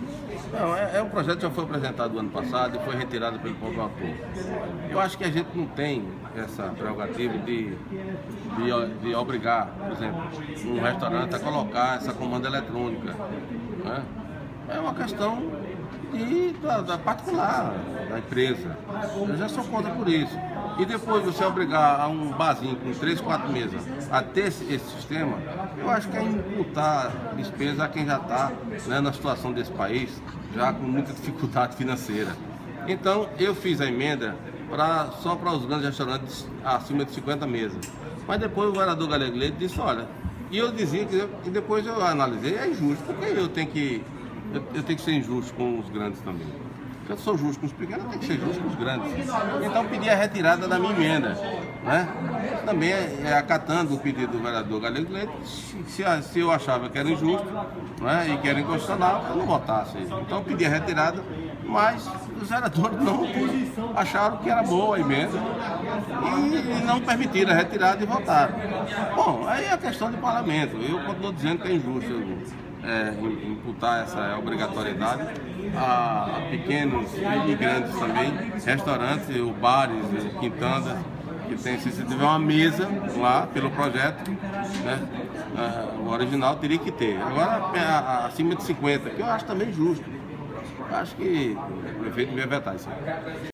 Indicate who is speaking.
Speaker 1: Não, um projeto que já foi apresentado ano passado e foi retirado pelo próprio autor. Eu acho que a gente não tem essa prerrogativa de obrigar, por exemplo, um restaurante a colocar essa comanda eletrônica, né? É uma questão da particular da empresa. Eu já sou contra por isso. E depois você obrigar a um barzinho com 3, 4 mesas a ter esse sistema, eu acho que é imputar despesa a quem já está, né, na situação desse país, já com muita dificuldade financeira. Então eu fiz a emenda só para os grandes restaurantes acima de 50 mesas. Mas depois o vereador Galego Leite disse, olha, e eu dizia que, e depois eu analisei, é injusto, porque eu tenho que ser injusto com os grandes também. Se eu sou justo com os pequenos, eu tenho que ser justo com os grandes. Então pedi a retirada da minha emenda, né? Também acatando o pedido do vereador Galego Leite, se eu achava que era injusto, né, e que era inconstitucional, eu não votasse. Então pedi a retirada, mas os vereadores não acharam que era boa a emenda e não permitiram a retirada e votaram. Bom, aí é a questão do parlamento. Eu continuo dizendo que é injusto imputar essa obrigatoriedade a pequenos e grandes também, restaurantes, bares, quintandas, que tem, se tiver uma mesa lá pelo projeto, né, o original teria que ter. Agora, acima de 50, que eu acho também justo. Eu acho que o prefeito devia vetar isso aí.